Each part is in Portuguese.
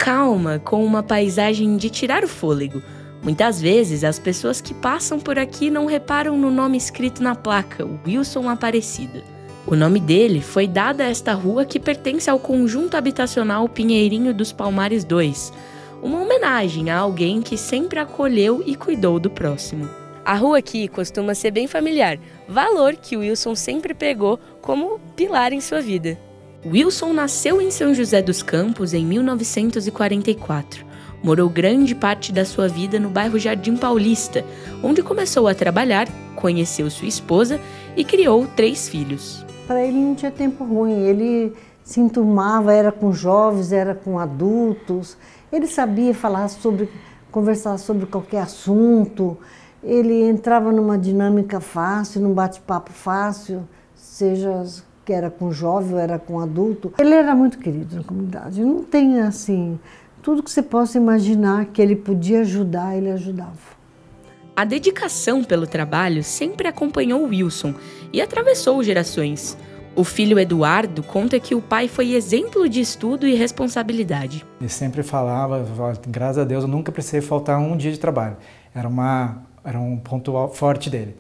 calma, com uma paisagem de tirar o fôlego. Muitas vezes, as pessoas que passam por aqui não reparam no nome escrito na placa, Wilson Aparecida. O nome dele foi dado a esta rua que pertence ao conjunto habitacional Pinheirinho dos Palmares 2, uma homenagem a alguém que sempre acolheu e cuidou do próximo. A rua aqui costuma ser bem familiar, valor que o Wilson sempre pegou como pilar em sua vida. Wilson nasceu em São José dos Campos em 1944. Morou grande parte da sua vida no bairro Jardim Paulista, onde começou a trabalhar, conheceu sua esposa e criou 3 filhos. Para ele não tinha tempo ruim, ele se enturmava, era com jovens, era com adultos. Ele sabia conversar sobre qualquer assunto, ele entrava numa dinâmica fácil, num bate-papo fácil, seja que era com jovem ou era com adulto. Ele era muito querido na comunidade, não tem assim... Tudo que você possa imaginar que ele podia ajudar, ele ajudava. A dedicação pelo trabalho sempre acompanhou Wilson e atravessou gerações. O filho Eduardo conta que o pai foi exemplo de estudo e responsabilidade. Ele sempre falava, graças a Deus, eu nunca precisei faltar um dia de trabalho. Era um ponto forte dele.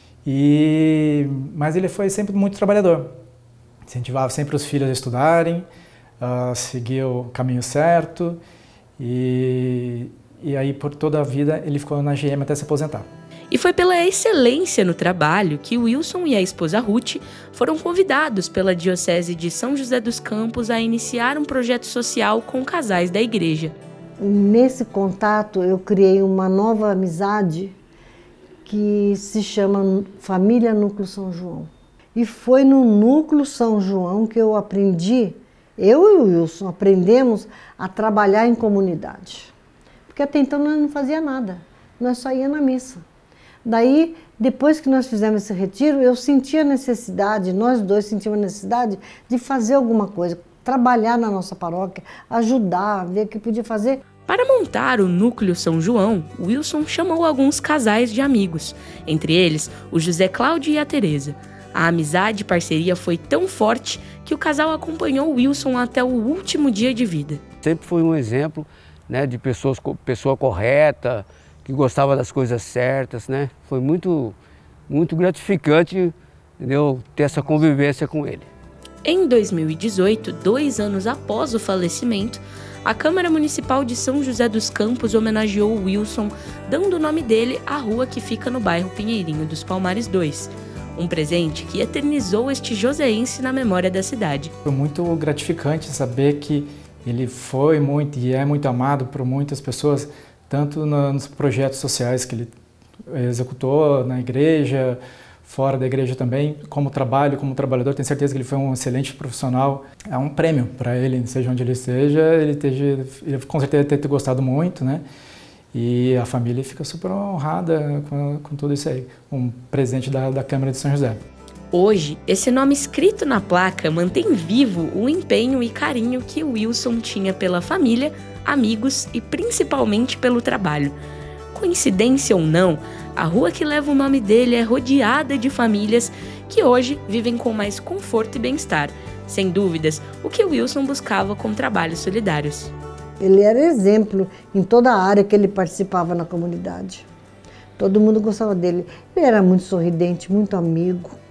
Mas ele foi sempre muito trabalhador. Incentivava sempre os filhos a estudarem, seguir o caminho certo e aí por toda a vida ele ficou na GM até se aposentar. E foi pela excelência no trabalho que Wilson e a esposa Ruth foram convidados pela Diocese de São José dos Campos a iniciar um projeto social com casais da igreja. Nesse contato eu criei uma nova amizade que se chama Família Núcleo São João. E foi no Núcleo São João que eu aprendi. Eu e o Wilson aprendemos a trabalhar em comunidade, porque até então nós não fazia nada, nós só ia na missa. Daí, depois que nós fizemos esse retiro, eu senti a necessidade, nós dois sentimos a necessidade de fazer alguma coisa, trabalhar na nossa paróquia, ajudar, ver o que podia fazer. Para montar o Núcleo São João, Wilson chamou alguns casais de amigos, entre eles o José Cláudio e a Teresa. A amizade e parceria foi tão forte que o casal acompanhou Wilson até o último dia de vida. Sempre foi um exemplo, né, de pessoa correta, que gostava das coisas certas, né? Foi muito gratificante, entendeu, ter essa convivência com ele. Em 2018, 2 anos após o falecimento, a Câmara Municipal de São José dos Campos homenageou o Wilson, dando o nome dele à rua que fica no bairro Pinheirinho dos Palmares 2. Um presente que eternizou este joseense na memória da cidade. Foi muito gratificante saber que ele foi muito e é muito amado por muitas pessoas, tanto nos projetos sociais que ele executou na igreja, fora da igreja também, como trabalhador. Tenho certeza que ele foi um excelente profissional. É um prêmio para ele, seja onde ele esteja, ele com certeza deve ter gostado muito, né? E a família fica super honrada com tudo isso aí, um presente da Câmara de São José. Hoje, esse nome escrito na placa mantém vivo o empenho e carinho que o Wilson tinha pela família, amigos e principalmente pelo trabalho. Coincidência ou não, a rua que leva o nome dele é rodeada de famílias que hoje vivem com mais conforto e bem-estar. Sem dúvidas, o que o Wilson buscava com trabalhos solidários. Ele era exemplo em toda a área que ele participava na comunidade. Todo mundo gostava dele. Ele era muito sorridente, muito amigo.